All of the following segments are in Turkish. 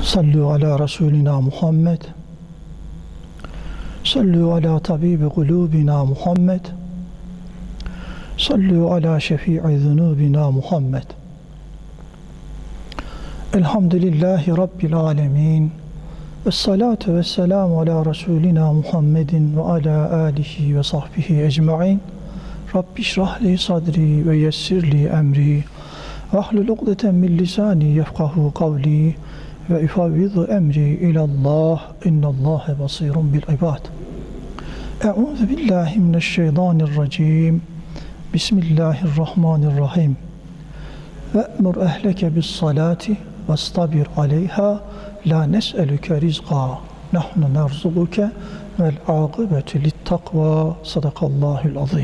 Sallu ala Resulina Muhammed. Sallu ala tabibi kulubina Muhammed. Sallu ala şefii zunubina Muhammed. Elhamdülillahi Rabbil alemin. Vessalatu vesselamu ala Resulina Muhammedin ve ala alihi ve sahbihi ecma'in. Rabbi şrahli sadri ve yessirli emri. Ve ahlul ukdeten min lisani yefkahu kavli. Ve ifavvizu emri ilallah. İnnallâhe basirun bil ibad. Eûzu billahi mineşşeytanirracim. Bismillahirrahmanirrahim. Ve'mur ehleke bis salati vestabir aleyha la nes'elüke rizqa nahnu nerzuquke vel âgıbetu littakva. Sadakallahul azim.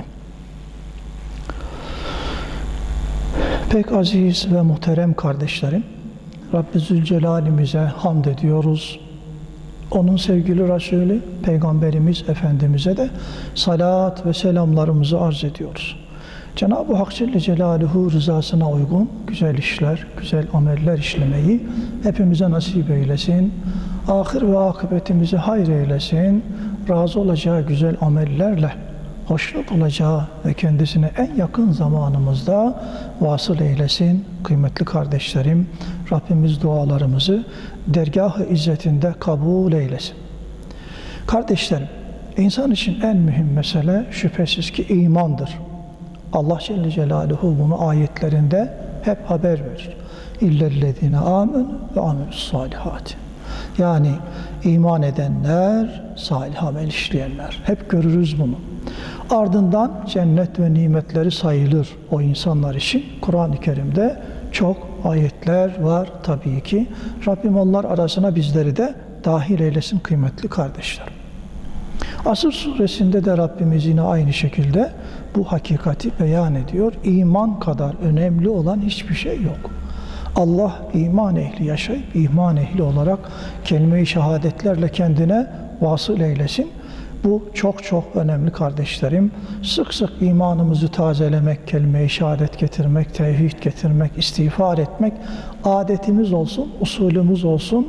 Pek aziz ve muhterem kardeşlerim, Rabbi Zülcelal'imize hamd ediyoruz. Onun sevgili Resulü Peygamberimiz Efendimiz'e de salat ve selamlarımızı arz ediyoruz. Cenab-ı Hak Celle Celaluhu rızasına uygun güzel işler, güzel ameller işlemeyi hepimize nasip eylesin. Ahir ve akıbetimizi hayır eylesin. Razı olacağı güzel amellerle hoşnut olacağı ve kendisine en yakın zamanımızda vasıl eylesin. Kıymetli kardeşlerim, Rabbimiz dualarımızı dergâh-ı izzetinde kabul eylesin. Kardeşlerim, insan için en mühim mesele şüphesiz ki imandır. Allah Celle Celaluhu bunu ayetlerinde hep haber verir. İllellezine âmenû ve amilussâlihâti. Yani iman edenler, salih amel işleyenler. Hep görürüz bunu. Ardından cennet ve nimetleri sayılır o insanlar için. Kur'an-ı Kerim'de çok ayetler var tabii ki. Rabbim onlar arasına bizleri de dahil eylesin kıymetli kardeşler. Asr suresinde de Rabbimiz yine aynı şekilde bu hakikati beyan ediyor. İman kadar önemli olan hiçbir şey yok. Allah iman ehli yaşayıp iman ehli olarak kelime-i şehadetlerle kendine vasıl eylesin. Bu çok çok önemli kardeşlerim. Sık sık imanımızı tazelemek, kelime-i şehadet getirmek, tevhid getirmek, istiğfar etmek adetimiz olsun, usulümüz olsun.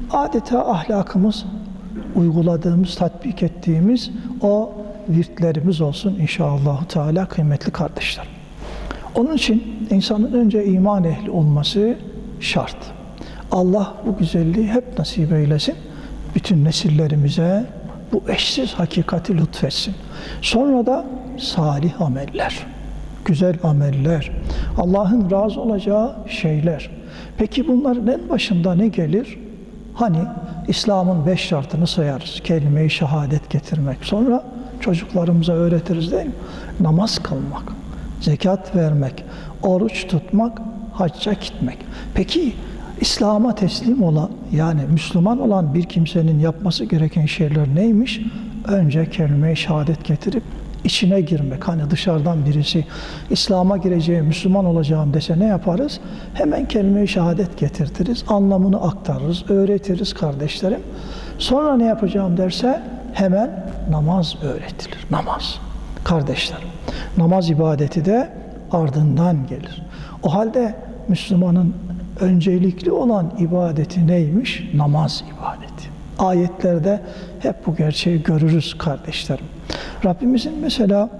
Adeta ahlakımız, uyguladığımız, tatbik ettiğimiz o virtlerimiz olsun inşallah Teala kıymetli kardeşler. Onun için insanın önce iman ehli olması şart. Allah bu güzelliği hep nasip eylesin. Bütün nesillerimize bu eşsiz hakikati lütfetsin. Sonra da salih ameller, güzel ameller, Allah'ın razı olacağı şeyler. Peki bunların en başında ne gelir? Hani İslam'ın 5 şartını sayarız. Kelime-i şehadet getirmek. Sonra çocuklarımıza öğretiriz değil mi? Namaz kılmak, zekat vermek, oruç tutmak, hacca gitmek. Peki İslam'a teslim olan, yani Müslüman olan bir kimsenin yapması gereken şeyler neymiş? Önce kelime-i şehadet getirip içine girmek. Hani dışarıdan birisi İslam'a gireceğim, Müslüman olacağım dese ne yaparız? Hemen kelime-i şehadet getirtiriz, anlamını aktarırız, öğretiriz kardeşlerim. Sonra ne yapacağım derse hemen namaz öğretilir. Namaz. Kardeşlerim, namaz ibadeti de ardından gelir. O halde Müslümanın öncelikli olan ibadeti neymiş? Namaz ibadeti. Ayetlerde hep bu gerçeği görürüz kardeşlerim. Rabbimizin mesela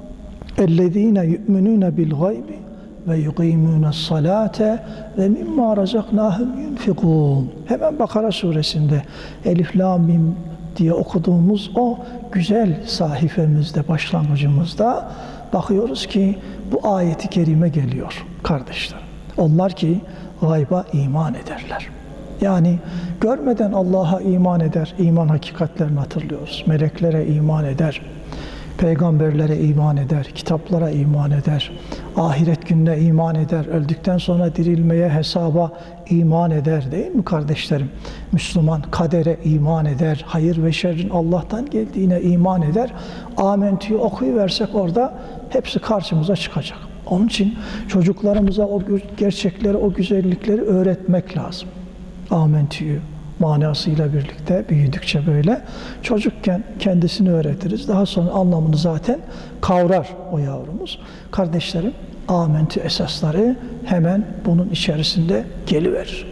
اَلَّذ۪ينَ يُؤْمِنُونَ بِالْغَيْبِ وَيُقِيمُونَ الصَّلَاةَ وَمِمَّا رَزَقْنَاهُمْ يُنْفِقُونَ. Hemen Bakara suresinde Elif, Lam, Mim diye okuduğumuz o güzel sahifemizde, başlangıcımızda bakıyoruz ki bu ayeti kerime geliyor kardeşler. Onlar ki gayba iman ederler. Yani görmeden Allah'a iman eder, iman hakikatlerini hatırlıyoruz. Meleklere iman eder, peygamberlere iman eder, kitaplara iman eder, ahiret gününe iman eder, öldükten sonra dirilmeye, hesaba iman eder değil mi kardeşlerim? Müslüman kadere iman eder, hayır ve şerrin Allah'tan geldiğine iman eder. Amentü'yü okuyuversek orada hepsi karşımıza çıkacak. Onun için çocuklarımıza o gerçekleri, o güzellikleri öğretmek lazım. Amentü'yü manasıyla birlikte büyüdükçe böyle çocukken kendisini öğretiriz. Daha sonra anlamını zaten kavrar o yavrumuz. Kardeşlerim, amentü esasları hemen bunun içerisinde geliverir.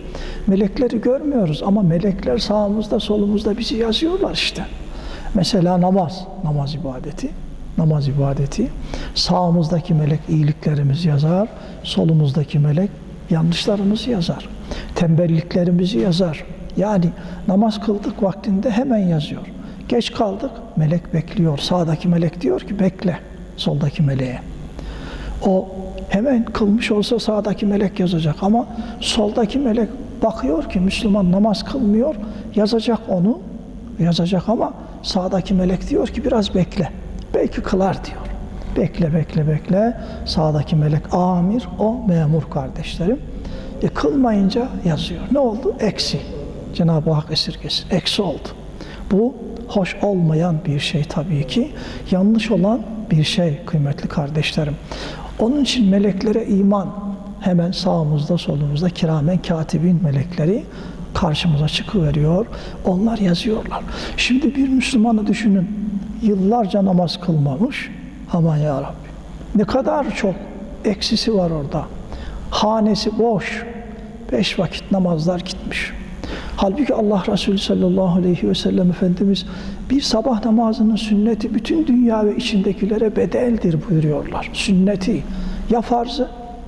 Melekleri görmüyoruz ama melekler sağımızda solumuzda bizi yazıyorlar işte. Mesela namaz ibadeti. Sağımızdaki melek iyiliklerimizi yazar, solumuzdaki melek yanlışlarımızı yazar. Tembelliklerimizi yazar. Yani namaz kıldık vaktinde hemen yazıyor. Geç kaldık, melek bekliyor. Sağdaki melek diyor ki bekle soldaki meleğe. O hemen kılmış olsa sağdaki melek yazacak ama soldaki melek bakıyor ki Müslüman namaz kılmıyor, yazacak ama sağdaki melek diyor ki biraz bekle. Belki kılar diyor. Bekle. Sağdaki melek amir, o memur kardeşlerim. Kılmayınca yazıyor. Ne oldu? Eksi. Cenab-ı Hak esirgesin. Eksi oldu. Bu hoş olmayan bir şey tabii ki. Yanlış olan bir şey kıymetli kardeşlerim. Onun için meleklere iman hemen sağımızda solumuzda kiramen katibin melekleri karşımıza çıkıveriyor. Onlar yazıyorlar. Şimdi bir Müslümanı düşünün. Yıllarca namaz kılmamış. Aman ya Rabbi. Ne kadar çok eksisi var orada. Hanesi boş. 5 vakit namazlar gitmiş. Halbuki Allah Resulü sallallahu aleyhi ve sellem Efendimiz bir sabah namazının sünneti bütün dünya ve içindekilere bedeldir buyuruyorlar. Sünneti ya farzı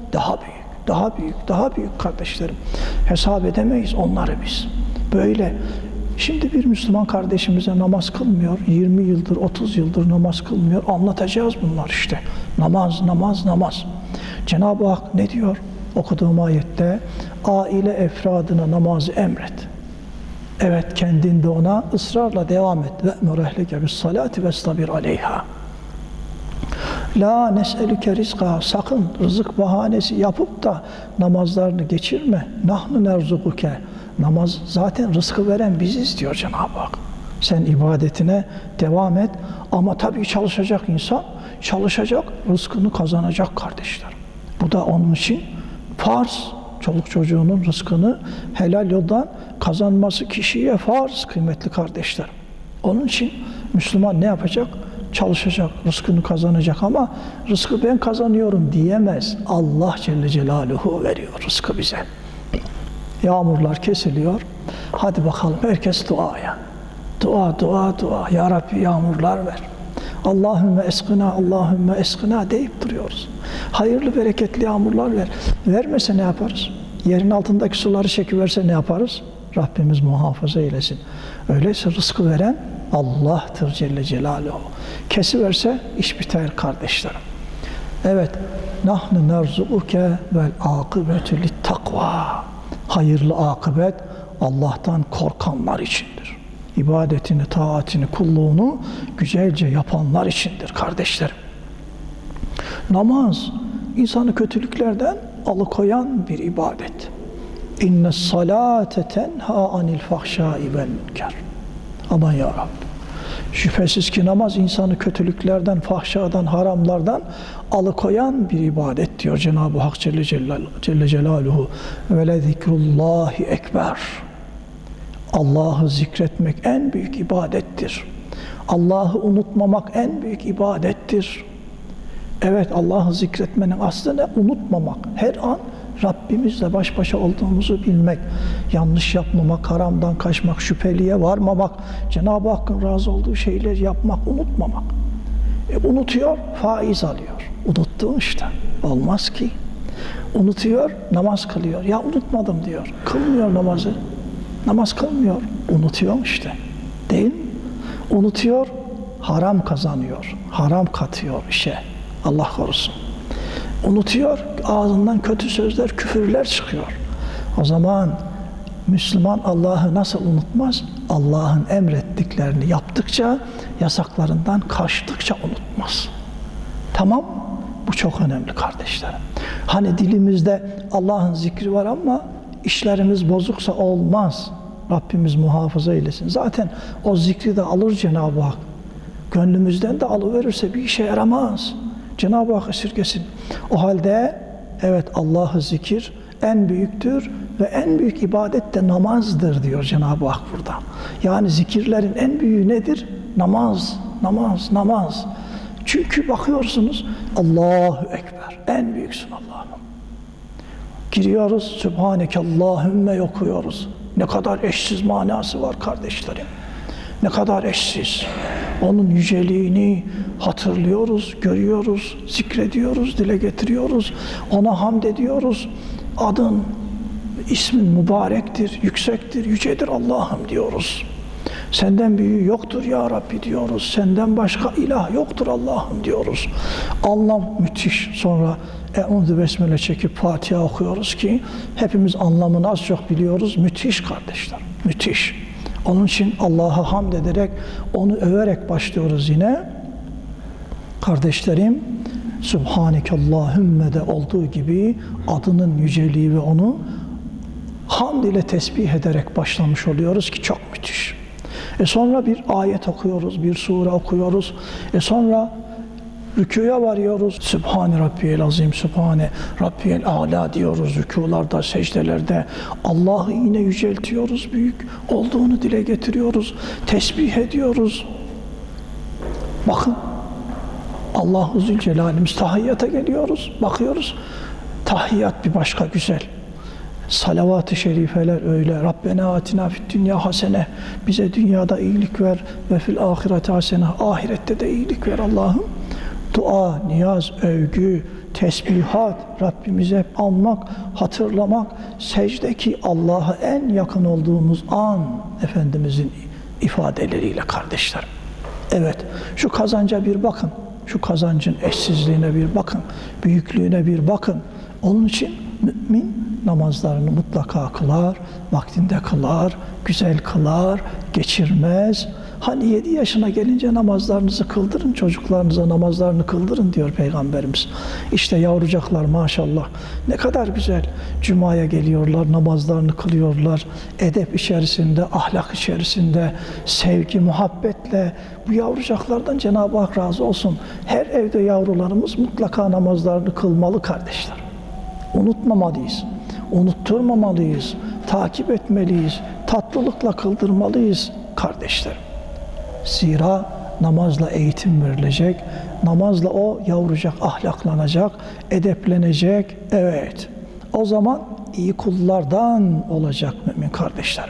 daha büyük kardeşlerim. Hesap edemeyiz onları biz. Böyle. Şimdi bir Müslüman kardeşimize namaz kılmıyor, 20 yıldır, 30 yıldır namaz kılmıyor. Anlatacağız bunlar işte. Namaz. Cenab-ı Hak ne diyor? Okuduğum ayette, aile efradına namazı emret. Evet, kendinde ona ısrarla devam et. Ve'mur ehlike bis salati vestabir aleyha. La nes'elüke rizqa, sakın rızık bahanesi yapıp da namazlarını geçirme. Nahnu nerzukuke. Namaz zaten rızkı veren biziz diyor Cenab-ı Hak. Sen ibadetine devam et ama tabii çalışacak insan, rızkını kazanacak kardeşler. Bu da onun için farz. Çoluk çocuğunun rızkını helal yoldan kazanması kişiye farz kıymetli kardeşler. Onun için Müslüman ne yapacak? Çalışacak, rızkını kazanacak ama rızkı ben kazanıyorum diyemez. Allah Celle Celaluhu veriyor rızkı bize. Yağmurlar kesiliyor. Hadi bakalım herkes duaya. Dua. Ya Rabbi yağmurlar ver. Allahümme eskına deyip duruyoruz. Hayırlı bereketli yağmurlar ver. Vermese ne yaparız? Yerin altındaki suları çekiverse ne yaparız? Rabbimiz muhafaza eylesin. Öyleyse rızkı veren Allah'tır Celle Celaluhu. Kesiverse iş biter kardeşlerim. Evet. Nahnu nerzukuke vel akıbetü littakva. Hayırlı akıbet Allah'tan korkanlar içindir. İbadetini, taatini, kulluğunu güzelce yapanlar içindir kardeşlerim. Namaz insanı kötülüklerden alıkoyan bir ibadet. İnne salate tenha anil fahşai vel münker. Aman ya Rabbi. Şüphesiz ki namaz insanı kötülüklerden, fahşadan, haramlardan alıkoyan bir ibadet diyor Cenab-ı Hak Celle Celaluhu. Ve le zikrullahi ekber. Allah'ı zikretmek en büyük ibadettir. Allah'ı unutmamak en büyük ibadettir. Evet, Allah'ı zikretmenin aslı ne? Unutmamak. Her an Rabbimizle baş başa olduğumuzu bilmek, yanlış yapmamak, haramdan kaçmak, şüpheliye varmamak, Cenab-ı Hakk'ın razı olduğu şeyleri yapmak, unutmamak. Unutuyor, faiz alıyor. Unuttum işte. Olmaz ki. Unutuyor, namaz kılıyor. Ya unutmadım diyor. Kılmıyor namazı. Namaz kılmıyor. Unutuyor işte. Değil mi? Unutuyor, haram kazanıyor. Haram katıyor işe. Allah korusun. Unutuyor, ağzından kötü sözler, küfürler çıkıyor. O zaman Müslüman Allah'ı nasıl unutmaz? Allah'ın emrettiklerini yaptıkça, yasaklarından kaçtıkça unutmaz. Tamam, bu çok önemli kardeşlerim. Hani dilimizde Allah'ın zikri var ama işlerimiz bozuksa olmaz. Rabbimiz muhafaza eylesin. Zaten o zikri de alır Cenab-ı Hak. Gönlümüzden de alıverirse bir işe yaramaz. Cenab-ı Hak esirgesin. O halde evet, Allah'ı zikir en büyüktür ve en büyük ibadet de namazdır diyor Cenab-ı Hak burada. Yani zikirlerin en büyüğü nedir? Namaz. Çünkü bakıyorsunuz Allahu Ekber. En büyüksün Allah'ım. Giriyoruz, Sübhaneke Allahümme okuyoruz. Ne kadar eşsiz manası var kardeşlerim. Ne kadar eşsiz. Onun yüceliğini hatırlıyoruz, görüyoruz, zikrediyoruz, dile getiriyoruz. Ona hamd ediyoruz. Adın, ismin mübarektir, yüksektir, yücedir Allah'ım diyoruz. Senden büyüğü yoktur ya Rabbi diyoruz. Senden başka ilah yoktur Allah'ım diyoruz. Anlam müthiş. Sonra Eûzü Besmele çekip Fatiha okuyoruz ki hepimiz anlamını az çok biliyoruz. Müthiş kardeşler, müthiş. Onun için Allah'a hamd ederek, onu överek başlıyoruz yine. Kardeşlerim, Subhanekallahümme de olduğu gibi adının yüceliği ve onu hamd ile tesbih ederek başlamış oluyoruz ki çok müthiş. Sonra bir ayet okuyoruz, bir sure okuyoruz. Sonra rükûya varıyoruz. Sübhane Rabbiyel Azim, Sübhane Rabbiyel Âlâ diyoruz rükûlarda, secdelerde. Allah'ı yine yüceltiyoruz, büyük olduğunu dile getiriyoruz. Tesbih ediyoruz. Bakın, Allah-u Zülcelal'imiz tahiyyata geliyoruz, bakıyoruz. Tahiyyat bir başka güzel. Salavat-ı şerifeler öyle. Rabbena atina fid dünya hasene. Bize dünyada iyilik ver ve fil ahirete hasene. Ahirette de iyilik ver Allah'ım. Dua, niyaz, övgü, tesbihat, Rabbimizi hep anmak, hatırlamak, secde ki Allah'a en yakın olduğumuz an Efendimizin ifadeleriyle kardeşlerim. Evet, şu kazanca bir bakın. Şu kazancın eşsizliğine bir bakın. Büyüklüğüne bir bakın. Onun için mümin namazlarını mutlaka kılar, vaktinde kılar, güzel kılar, geçirmez. Hani 7 yaşına gelince namazlarınızı kıldırın, çocuklarınıza namazlarını kıldırın diyor Peygamberimiz. İşte yavrucaklar maşallah ne kadar güzel Cuma'ya geliyorlar, namazlarını kılıyorlar. Edep içerisinde, ahlak içerisinde, sevgi, muhabbetle bu yavrucaklardan Cenab-ı Hak razı olsun. Her evde yavrularımız mutlaka namazlarını kılmalı kardeşler. Unutmamalıyız, unutturmamalıyız, takip etmeliyiz, tatlılıkla kıldırmalıyız kardeşlerim. Zira namazla eğitim verilecek, namazla o yavrucak ahlaklanacak, edeplenecek. Evet, o zaman iyi kullardan olacak mümin kardeşlerim.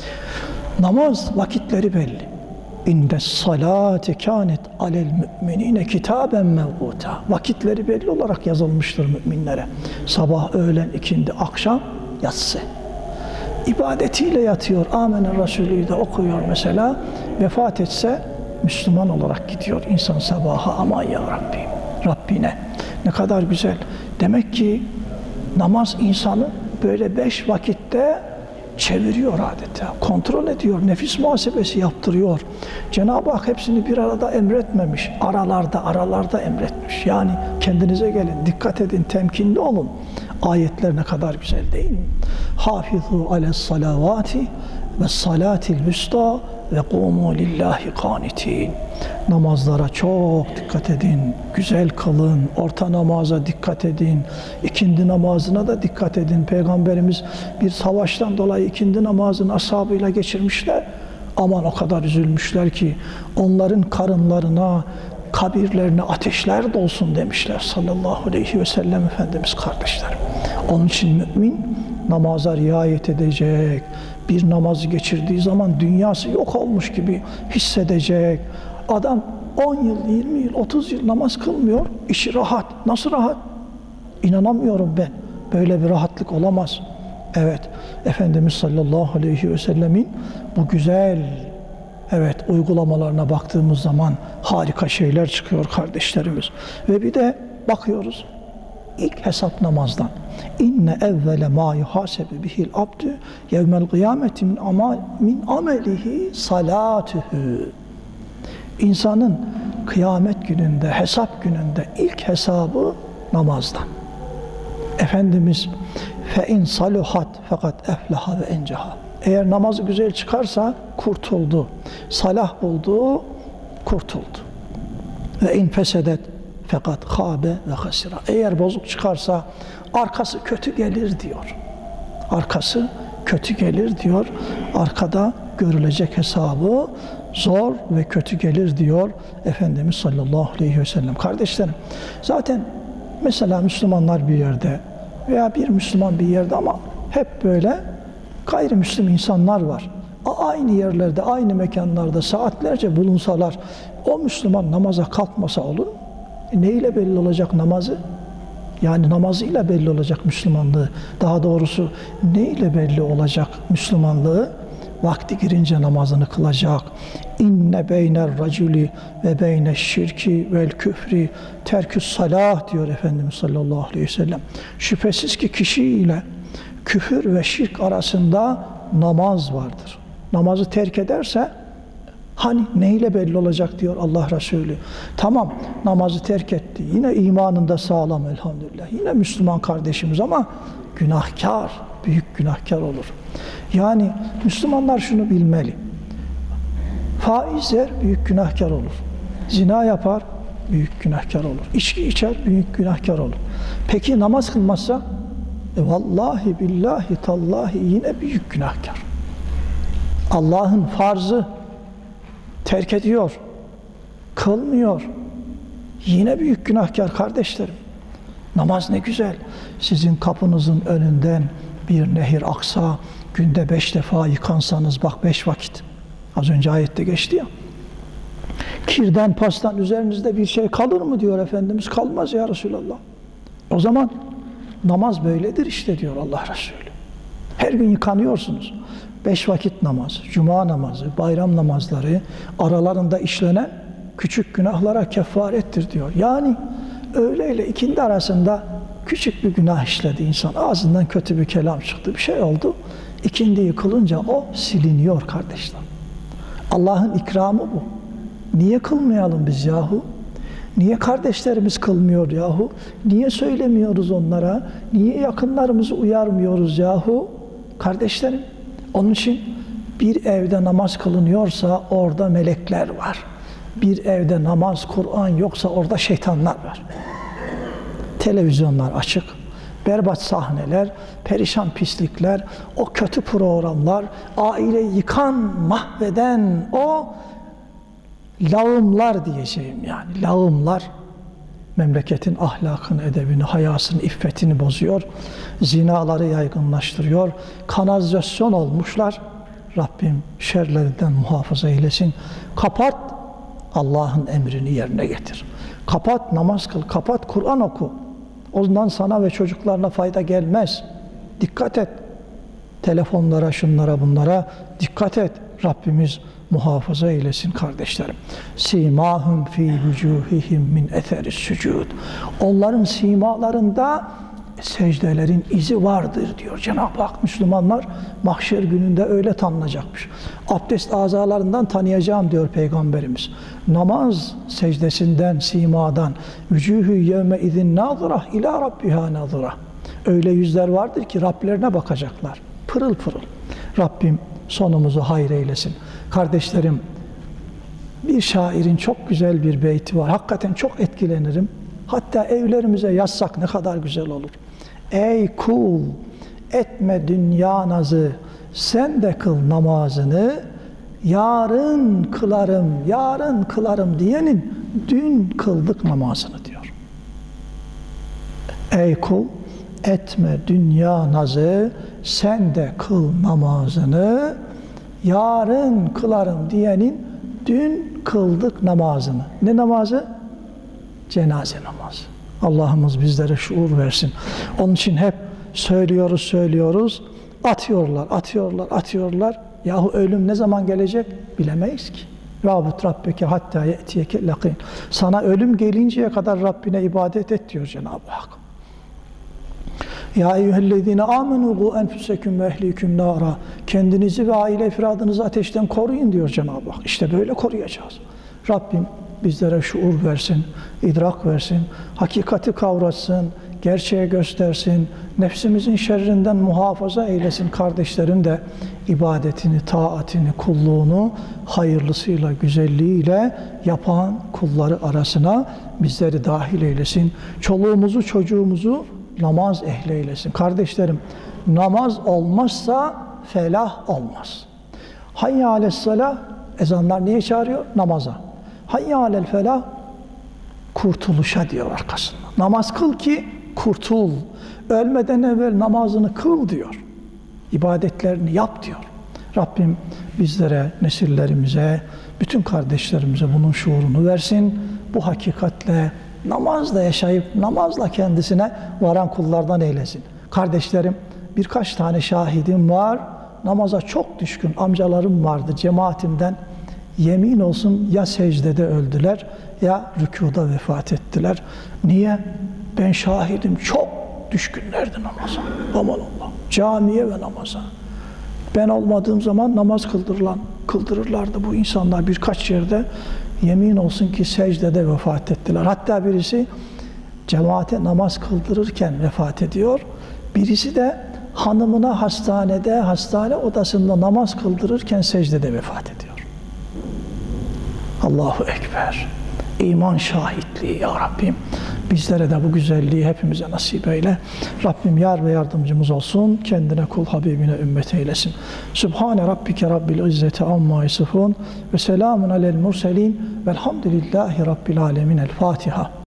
Namaz vakitleri belli. İnde salati kânet alel müminine kitaben mev'ûtâ. Vakitleri belli olarak yazılmıştır müminlere. Sabah, öğlen, ikindi, akşam, yatsı. İbadetiyle yatıyor. Âmen-i Resulü'yü de okuyor mesela. Vefat etse Müslüman olarak gidiyor insan sabaha. Aman ya Rabbi, Rabbine. Ne kadar güzel. Demek ki namaz insanı böyle 5 vakitte çeviriyor adeta, kontrol ediyor, nefis muhasebesi yaptırıyor. Cenab-ı Hak hepsini bir arada emretmemiş, aralarda emretmiş. Yani kendinize gelin, dikkat edin, temkinli olun. Ayetler ne kadar güzel değil mi? Hafizu ales salavati ve salatil vüsta ve kumu lillahi qanitin. Namazlara çok dikkat edin, güzel kılın, orta namaza dikkat edin, ikindi namazına da dikkat edin. Peygamberimiz bir savaştan dolayı ikindi namazını ashabıyla geçirmişler. Aman o kadar üzülmüşler ki onların karınlarına, kabirlerine ateşler dolsun demişler sallallahu aleyhi ve sellem Efendimiz kardeşlerim. Onun için mümin namaza riayet edecek, bir namazı geçirdiği zaman dünyası yok olmuş gibi hissedecek. Adam 10 yıl, 20 yıl, 30 yıl namaz kılmıyor, işi rahat. Nasıl rahat? İnanamıyorum ben. Böyle bir rahatlık olamaz. Evet, Efendimiz sallallahu aleyhi ve sellemin bu güzel uygulamalarına baktığımız zaman harika şeyler çıkıyor kardeşlerimiz. Ve bir de bakıyoruz ilk hesap namazdan. İnne evvele ma yuhasebu bihil abdü yevmel kıyameti min amelihi salatuhu. İnsanın kıyamet gününde, hesap gününde ilk hesabı namazdan. Efendimiz fe in saluhat fakat eflaha ve encaha. Eğer namazı güzel çıkarsa kurtuldu. Salah buldu, kurtuldu. Ve in fesedet fakat khabe ve hasira. Eğer bozuk çıkarsa arkası kötü gelir diyor. Arkası kötü gelir diyor. Arkada görülecek hesabı zor ve kötü gelir diyor Efendimiz sallallahu aleyhi ve sellem. Kardeşlerim, zaten mesela Müslümanlar bir yerde veya bir Müslüman bir yerde ama hep böyle gayrimüslim insanlar var. Aynı yerlerde, aynı mekanlarda saatlerce bulunsalar o Müslüman namaza kalkmasa olur mu? Ne ile belli olacak namazı? Yani namazıyla belli olacak Müslümanlığı. Daha doğrusu ne ile belli olacak Müslümanlığı? Vakti girince namazını kılacak. İnne beyner raculi ve beyne şirki vel küfri terküs salah diyor Efendimiz sallallahu aleyhi ve sellem. Şüphesiz ki kişi ile küfür ve şirk arasında namaz vardır. Namazı terk ederse hani neyle belli olacak diyor Allah Resulü. Tamam, namazı terk etti. Yine imanında sağlam elhamdülillah. Yine Müslüman kardeşimiz ama günahkar, büyük günahkar olur. Yani Müslümanlar şunu bilmeli. Faiz yer, büyük günahkar olur. Zina yapar, büyük günahkar olur. İçki içer, büyük günahkar olur. Peki namaz kılmazsa? Vallahi billahi tallahi yine büyük günahkar. Allah'ın farzı terk ediyor, kılmıyor. Yine büyük günahkar kardeşlerim. Namaz ne güzel. Sizin kapınızın önünden bir nehir aksa, günde 5 defa yıkansanız, bak 5 vakit. Az önce ayette geçti ya. Kirden, pastan üzerinizde bir şey kalır mı diyor Efendimiz. Kalmaz ya Resulallah. O zaman namaz böyledir işte diyor Allah Resulü. Her gün yıkanıyorsunuz. 5 vakit namaz, cuma namazı, bayram namazları aralarında işlenen küçük günahlara kefarettir diyor. Yani öğleyle ikindi arasında küçük bir günah işledi insan. Ağzından kötü bir kelam çıktı, bir şey oldu. İkindiyi kılınca o siliniyor kardeşler. Allah'ın ikramı bu. Niye kılmayalım biz yahu? Niye kardeşlerimiz kılmıyor yahu? Niye söylemiyoruz onlara? Niye yakınlarımızı uyarmıyoruz yahu? Kardeşlerim, onun için bir evde namaz kılınıyorsa orada melekler var. Bir evde namaz, Kur'an yoksa orada şeytanlar var. Televizyonlar açık, berbat sahneler, perişan pislikler, o kötü programlar, aileyi yıkan, mahveden o lağımlar diyeceğim yani, lağımlar memleketin ahlakını, edebini, hayasını, iffetini bozuyor, zinaları yaygınlaştırıyor, kanalizasyon olmuşlar. Rabbim şerlerinden muhafaza eylesin. Kapat, Allah'ın emrini yerine getir. Kapat, namaz kıl, kapat, Kur'an oku. Ondan sana ve çocuklarına fayda gelmez. Dikkat et. Telefonlara, şunlara, bunlara dikkat et. Rabbimiz muhafaza eylesin kardeşlerim. Simahum fi vucuhihim min etheris sucud. Onların simalarında secdelerin izi vardır diyor Cenab-ı Hak. Müslümanlar mahşer gününde öyle tanınacakmış. Abdest azalarından tanıyacağım diyor Peygamberimiz. Namaz secdesinden, simadan vücuhu yevme izin nazırah ila rabbiha nazırah. Öyle yüzler vardır ki Rablerine bakacaklar. Pırıl pırıl. Rabbim sonumuzu hayır eylesin. Kardeşlerim, bir şairin çok güzel bir beyti var. Hakikaten çok etkilenirim. Hatta evlerimize yazsak ne kadar güzel olur. Ey kul, etme dünya nazı, sen de kıl namazını, yarın kılarım, yarın kılarım diyenin dün kıldık namazını diyor. Ey kul, etme dünya nazı, sen de kıl namazını, yarın kılarım diyenin dün kıldık namazını. Ne namazı? Cenaze namazı. Allah'ımız bizlere şuur versin. Onun için hep söylüyoruz. Atıyorlar. Yahu ölüm ne zaman gelecek? Bilemeyiz ki. Rabut rabbeke hatta ye'tiyeke lakin. Sana ölüm gelinceye kadar Rabbine ibadet et diyor Cenab-ı Hak. Ya eyyühellezine amenu gu enfuseküm ve ehliküm nara. Kendinizi ve aile efradınızı ateşten koruyun diyor Cenab-ı Hak. İşte böyle koruyacağız. Rabbim bizlere şuur versin, idrak versin, hakikati kavratsın, gerçeğe göstersin, nefsimizin şerrinden muhafaza eylesin. Kardeşlerin de ibadetini, taatini, kulluğunu hayırlısıyla, güzelliğiyle yapan kulları arasına bizleri dahil eylesin. Çoluğumuzu, çocuğumuzu namaz ehli eylesin. Kardeşlerim, namaz olmazsa felah olmaz. Hayya aleyhissalah, ezanlar niye çağırıyor? Namaza. Hayya alel felah, kurtuluşa diyor arkasında. Namaz kıl ki kurtul. ölmeden evvel namazını kıl diyor. İbadetlerini yap diyor. Rabbim bizlere, nesillerimize, bütün kardeşlerimize bunun şuurunu versin. Bu hakikatle namazla yaşayıp namazla kendisine varan kullardan eylesin. Kardeşlerim, birkaç tane şahidim var. Namaza çok düşkün amcalarım vardı cemaatimden. Yemin olsun ya secdede öldüler ya rükuda vefat ettiler. Niye? Ben şahidim, çok düşkünlerdi namaza. Aman Allah. Camiye ve namaza. Ben olmadığım zaman namaz kıldırırlardı bu insanlar birkaç yerde. Yemin olsun ki secdede vefat ettiler. Hatta birisi cemaate namaz kıldırırken vefat ediyor. Birisi de hanımına hastane odasında namaz kıldırırken secdede vefat ediyor. Allahu Ekber. İman şahitliği ya Rabbim. Bizlere de bu güzelliği hepimize nasip eyle. Rabbim yar ve yardımcımız olsun. Kendine kul Habibine ümmet eylesin. Sübhane Rabbike Rabbil İzzeti amma yasifun ve selamun alel murselin velhamdülillahi Rabbil alemin. El Fatiha.